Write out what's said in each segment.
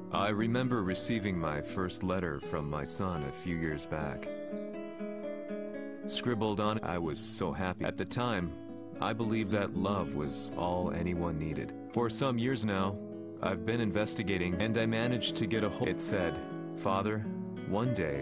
I remember receiving my first letter from my son a few years back. Scribbled on it, I was so happy. At the time, I believed that love was all anyone needed. For some years now, I've been investigating and I managed to get a hold. It said, "Father, one day,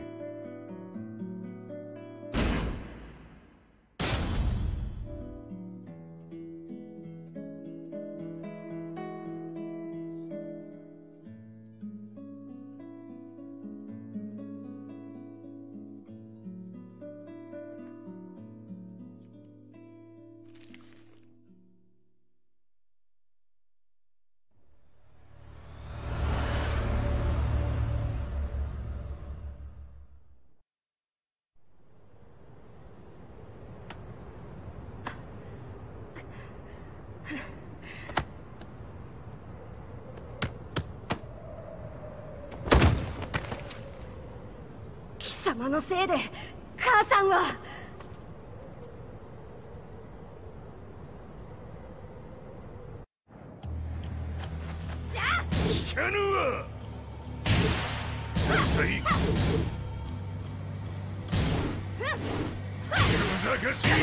貴様のせいで母さんは。 聞かぬわ。さい。ふざかしい。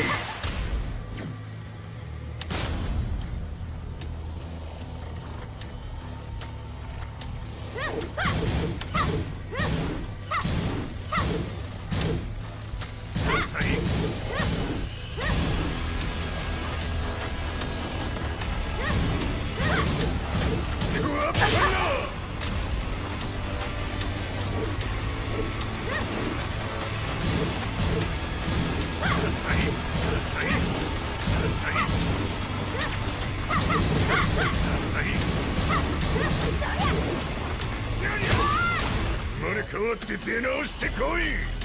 生まれ変わって出直してこい。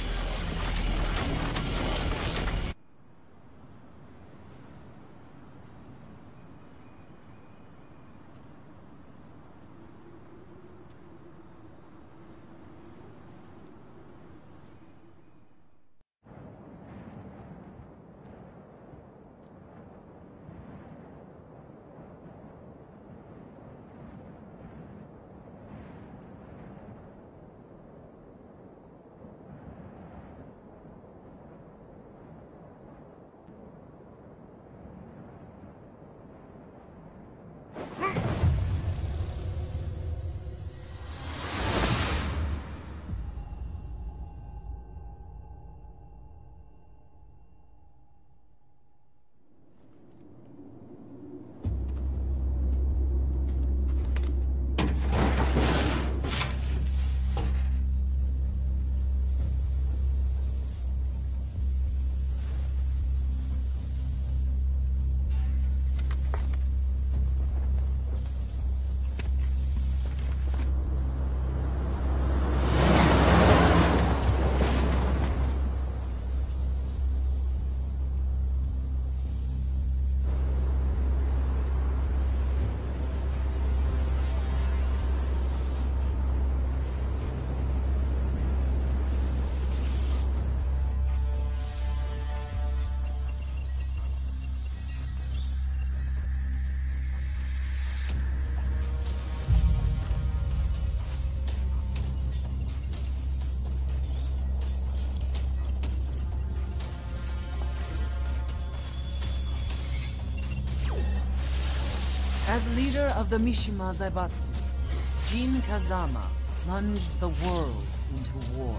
As leader of the Mishima Zaibatsu, Jin Kazama plunged the world into war.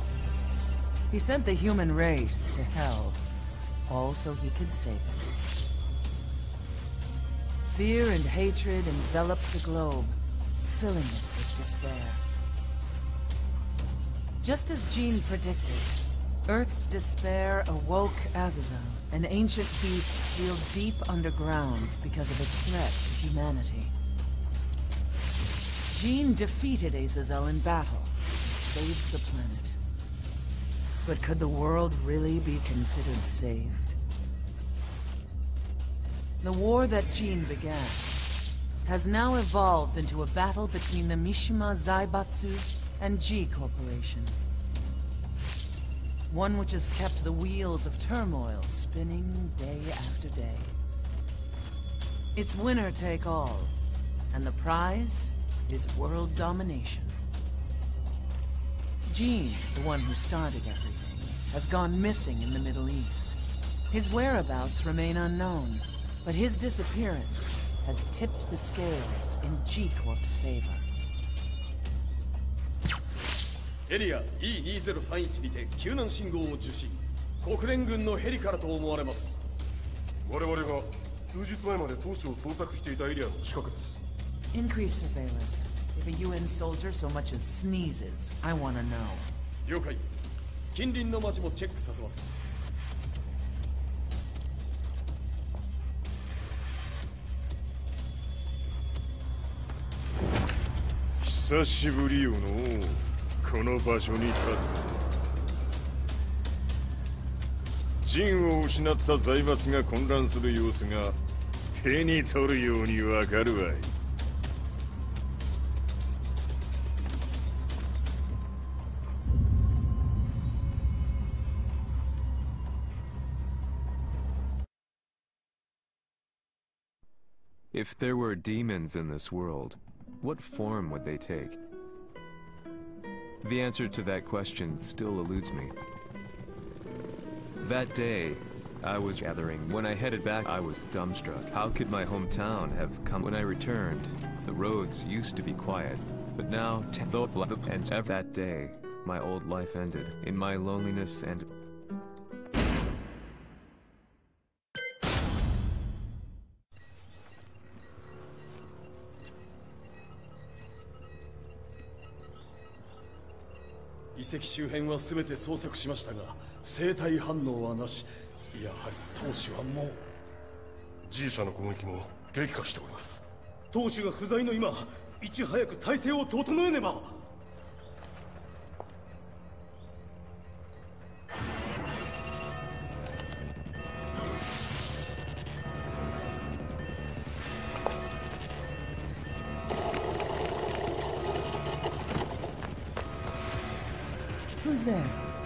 He sent the human race to hell, all so he could save it. Fear and hatred enveloped the globe, filling it with despair. Just as Jin predicted, Earth's despair awoke Azazel, an ancient beast sealed deep underground because of its threat to humanity. Jin defeated Azazel in battle and saved the planet. But could the world really be considered saved? The war that Jin began has now evolved into a battle between the Mishima Zaibatsu and G Corporation. One which has kept the wheels of turmoil spinning day after day. It's winner take all, and the prize is world domination. Jean, the one who started everything, has gone missing in the Middle East. His whereabouts remain unknown, but his disappearance has tipped the scales in G-Corp's favor. エリア E2031 にて救難信号を受信。国連軍のヘリからと思われます。 我々が数日前まで当初を捜索していたエリアの近くです。 Increase surveillance. If a UN soldier so much as sneezes, I want to know. 了解。近隣の町もチェックさせます。 久しぶりよのこの場所に立つ。陣を失った財閥が混乱する様子が手に取るようにわかるわい。 If there were demons in this world, what form would they take? The answer to that question still eludes me. That day, I was gathering. When I headed back, I was dumbstruck. How could my hometown have come? When I returned, the roads used to be quiet. But now, and that day, my old life ended. In my loneliness and... 遺跡周辺は全て捜索しましたが生体反応はなし。やはり当主はもう G 社の攻撃も激化しております。 当主が不在の今いち早く体制を整えねば。 Who's there?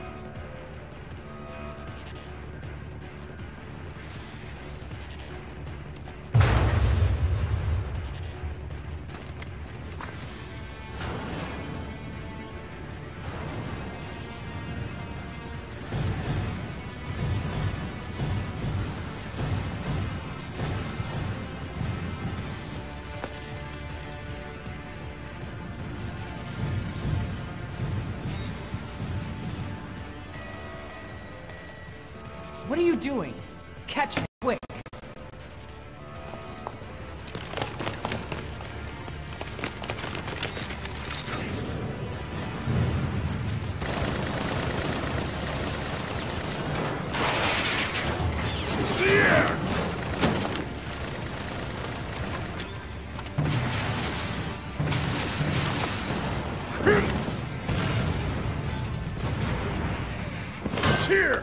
What are you doing? Catch me, quick! Here!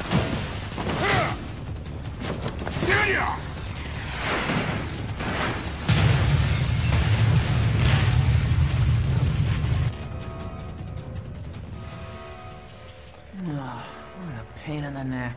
What a pain in the neck.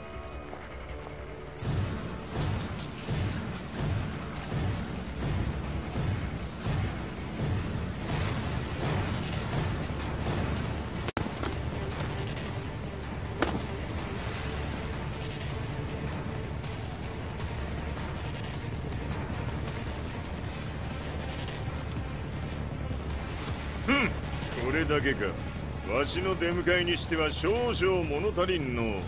Hmm. これだけか。わしの出迎えにしては少々物足りんの。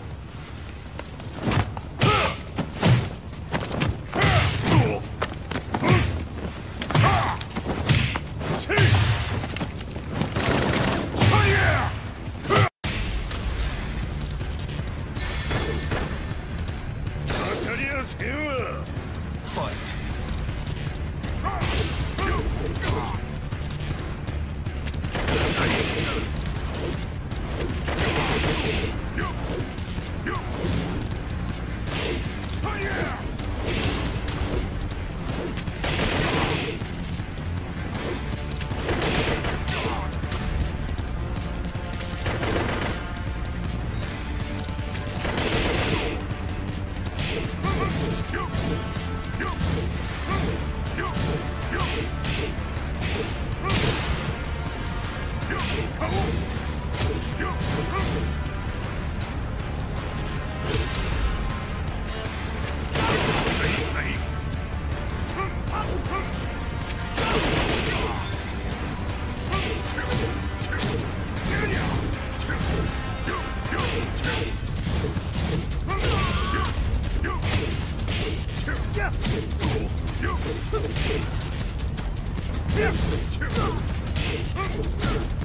当たりやせんわ。Fight. Yo! Yeah.